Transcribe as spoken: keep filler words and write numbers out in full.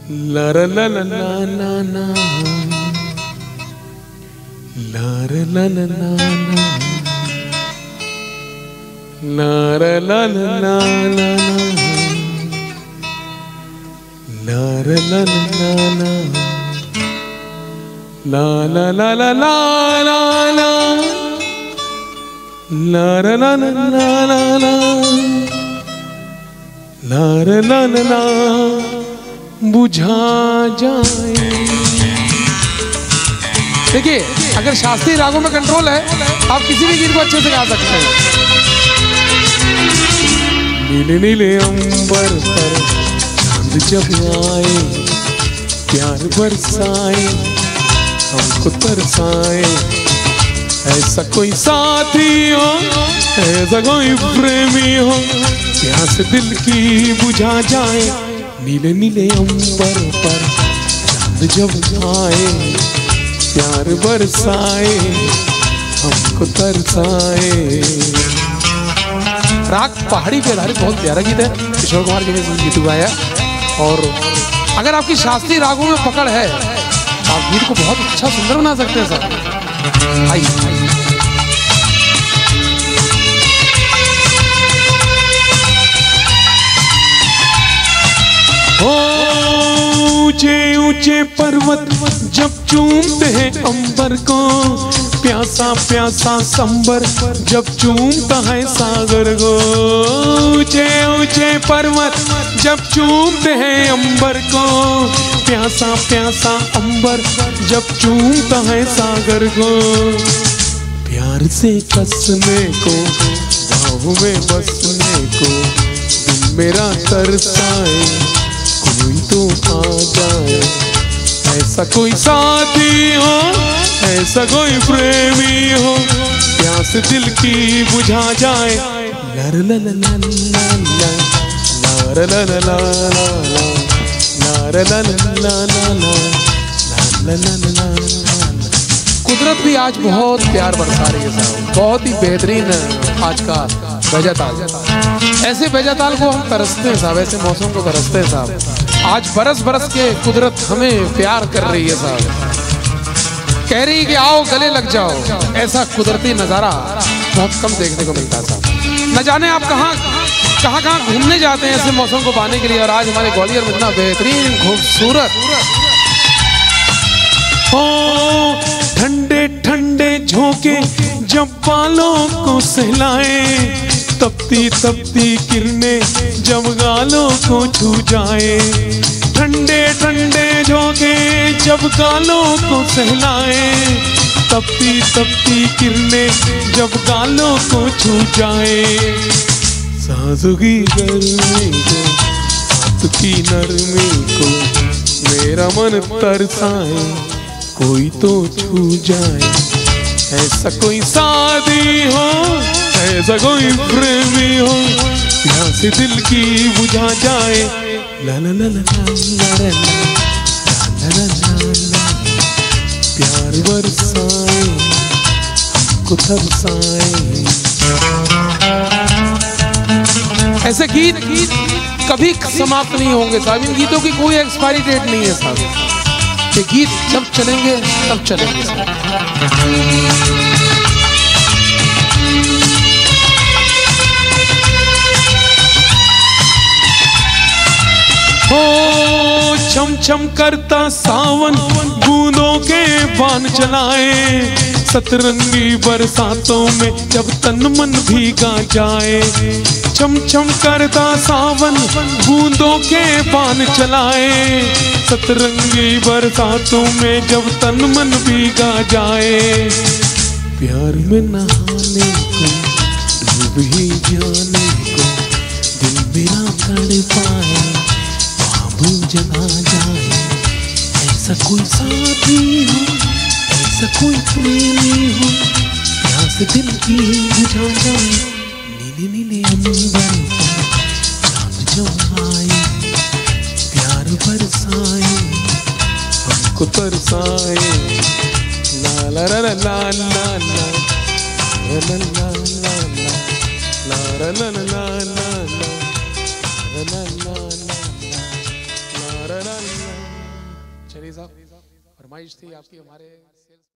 La la la la la la la. La la la la la la. La la la la la la. La la la la la la. La la la la la la la. La la la la la la la. La la la la la. बुझा जाए। देखिए, अगर शास्त्रीय रागों में control है, आप किसी भी गीत को अच्छे से गा सकते हैं। नीले नीले अंबर पर चांद जब आए, प्यार बरसाए, हमको तरसाए, ऐसा कोई साथी हो, ऐसा कोई प्रेमी हो, प्यास दिल की बुझा जाए। नीले नीले अंबर पर चांद जब आए, प्यार बरसाए, हमको तरसाए। राग पहाड़ी पे आधारित बहुत प्यारा गीत है, किशोर कुमार जी ने गीत गाया। और अगर आपकी शास्त्रीय रागों में पकड़ है, आप गीत को बहुत अच्छा सुंदर बना सकते हैं सर। आइए ऊंचे ऊंचे पर्वत जब चूमते हैं अंबर को, प्यासा प्यासा संबर जब चूमता है सागर को। ऊंचे ऊंचे पर्वत जब चूमते हैं अंबर को, प्यासा प्यासा अंबर जब चूमता है सागर को। प्यार से कसने को, बाहों में बसने को, दिल मेरा तरसाए, कोई तो आ जाए, ऐसा कोई साथी हो, ऐसा कोई प्रेमी हो, प्यास दिल की बुझा जाए। ला ला ला ला ला ला, ला ला ला ला ला, ला ला ला ला ला, ला ला ला। कुदरत भी आज बहुत प्यार बरसा रही है साहब, बहुत ही बेहतरीन आज का बेजाताल। ऐसे बेजाताल को हम तरसते हैं साहब, ऐसे मौसम को तरसते हैं साहब। आज बरस बरस के कुदरत हमें प्यार कर रही है साहब, कह रही है कि आओ गले लग जाओ। ऐसा कुदरती नज़ारा बहुत कम देखने को मिलता है साहब। न जाने आप कहाँ कहाँ कहाँ घूमने जाते हैं ऐसे मौसम को पाने के लिए, और आज हमारे ग्वालियर में इतना बेहतरीन खूबसूरत ओ ठंडे ठंडे झोंके जब बालों को सहलाए, तपती तपती किरणें जब गालों को छू जाए। ठंडे ठंडे झोंके जब गालों को सहलाए, तपती तपती किरणें जब गालों को छू जाए। सांसों की गर्मी को, हाथ की नरमी को, मेरा मन तरसाए, कोई तो छू जाए, ऐसा कोई साथी हो, ऐसा कोई प्रेमी हो, प्यास दिल की बुझा जाए। ला ला ला ला ला ला ला ला ला, प्यार बरसाए, हमको तरसाए। ऐसे गीत कभी समाप्त नहीं होंगे साहब, इन गीतों की कोई एक्सपायरी डेट नहीं है साहब। ये गीत जब चलेंगे तब चलेंगे साहब। हो छम छम करता सावन बूंदों के बाण चलाए, सतरंगी बरसातों में जब तन मन भीगा जाए। छम छम करता सावन बूंदों के बाण चलाए, सतरंगी बरसातों में जब तन मन भीगा जाए। प्यार में नहाने को, डूब ही जाने को, दिल मेरा तड़पाए, जगा जाए, ऐसा कोई साथी हो, ऐसा कोई प्रेमी हो, प्यास दिल की बुझा जाए। नीले नीले अंबर पर चांद जब आए, प्यार बरसाए, हमको तरसाए। ला ला ला ला ला ला, ला ला ला ला ला, ला ला ला ला ला, ला ला ला ला। चलिए साहब, फरमाइश थी आपकी हमारे